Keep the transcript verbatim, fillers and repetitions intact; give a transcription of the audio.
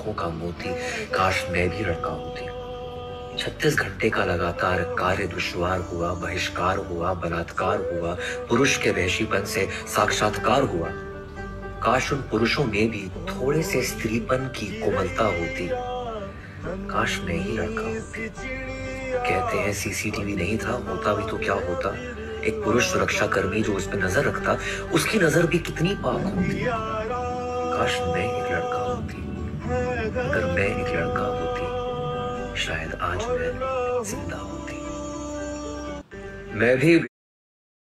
आंखों का मोती, काश मैं भी लड़का होती। छत्तीस घंटे का लगातार कार्य दुश्वार हुआ, बहिष्कार हुआ, बलात्कार हुआ, पुरुष के वहशीपन से साक्षात्कार हुआ। काश उन पुरुषों में भी थोड़े से स्त्रीपन की कोमलता होती। काश मैं ही लड़का होती। कहते हैं सीसीटीवी नहीं था, होता भी तो क्या होता। एक पुरुष सुरक्षा कर्मी जो उस पर नजर रखता, उसकी नजर भी कितनी पाक होती। काश मैं एक लड़का होती। अगर मैं एक लड़का होती, शायद आज मैं जिंदा होती। मैं भी